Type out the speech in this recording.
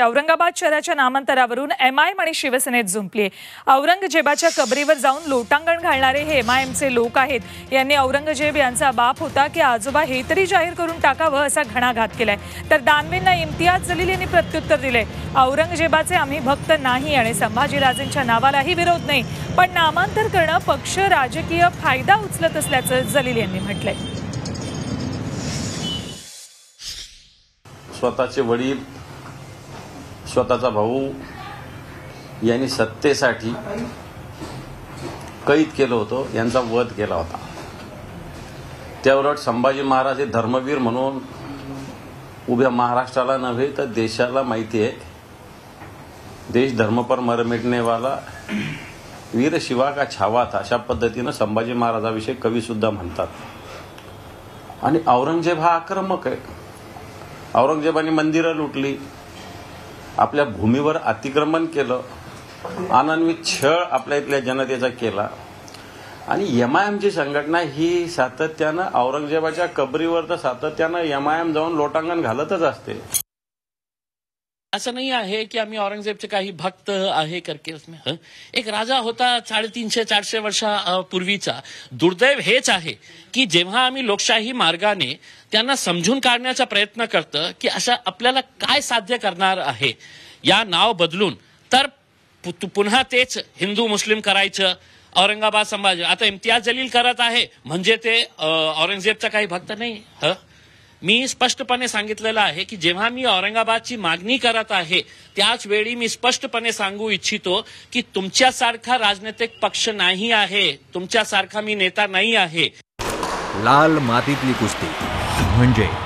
औरंगाबाद शहराच्या नामांतरावरून एमआयएम आणि शिवसेनेत जुंपली. औरंगजेबाच्या कबरीवर जाऊन लोटांगण घालणारे हे एमआयएमचे लोक आहेत. यांनी औरंगजेब यांचा बाप होता की आजोबा हे तरी जाहीर करून टाकावं असा घणाघात केलाय. तर दानवेंना इम्तियाज जलील यांनी प्रत्युत्तर दिले. औरंगजेबाचे आम्ही भक्त नाही आणि संभाजीराजेंच्या नावालाही विरोध नाही, पण नामांतर करणं पक्ष राजकीय फायदा उचलत असल्याचं जलील यांनी म्हटलंय. स्वतःचे वडील, स्वतःचा भाऊ यांनी सत्तेसाठी कैद केलं होतं, यांचा वध केला होता. त्याउलट संभाजी महाराज हे धर्मवीर म्हणून उभ्या महाराष्ट्राला नव्हे तर देशाला माहिती आहे. देश धर्म पर मर मिटने वाला वीर शिवा का छावा था, अशा पद्धतीनं संभाजी महाराजाविषयी कवी सुद्धा म्हणतात. आणि औरंगजेब हा आक्रमक आहे. औरंगजेबाने मंदिरं लुटली, आपल्या भूमीवर अतिक्रमण केलं, अनन्वित छळ आपल्या इथल्या जनतेचा केला. आणि एमआयएमची संघटना ही सातत्यानं औरंगजेबाच्या कबरीवर तर सातत्यानं एमआयएम जाऊन लोटांगण घालतच असते. असं नाही आहे की आम्ही औरंगजेबचे काही भक्त आहे करके उसमें एक राजा होता 350-400 वर्षापूर्वीचा. दुर्दैव हेच आहे की जेव्हा आम्ही लोकशाही मार्गाने त्यांना समजून काढण्याचा प्रयत्न करतो की अशा आपल्याला काय साध्य करणार आहे, या नाव बदलून तर पुन्हा तेच हिंदू मुस्लिम करायचं. औरंगाबाद संभाजी आता इम्तियाज जलील करत आहे म्हणजे ते औरंगजेबचा काही भक्त नाही. मी स्पष्टपणे सांगितलेलं आहे की जेव्हा मी औरंगाबादची मागणी करत आहे त्याच वेळी मी स्पष्टपणे सांगू इच्छितो की तुमच्यासारखा राजनैतिक पक्ष नाही आहे, तुमच्यासारखा मी नेता नाही आहे. लाल मातीतली कुस्ती म्हणजे